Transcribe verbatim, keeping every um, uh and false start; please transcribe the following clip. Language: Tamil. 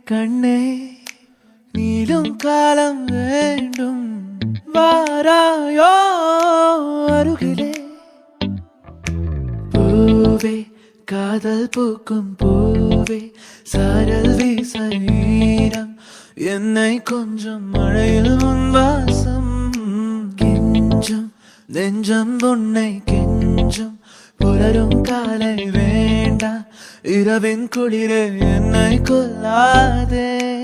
கண்ணே நீளும் காலம் வேண்டும் வாராயோ அருகிலே பூவே காதல் பூக்கும் பூவே சாரல் வீசம் என்னை கொஞ்சம் மழையில் உன் வாசம் கெஞ்சும் நெஞ்சம் உன்னை கெஞ்சும் புலரும் காலை வேண்டாம் இரவின் குளிரே என்னை கொல்லாதே